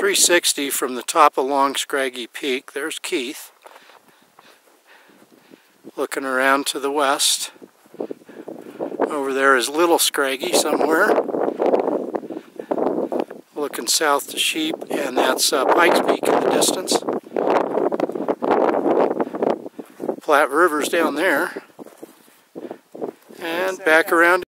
360 from the top of Long Scraggy Peak. There's Keith, looking around to the west. Over there is Little Scraggy somewhere, looking south to Sheep, and that's Pikes Peak in the distance. Platte River's down there, and back around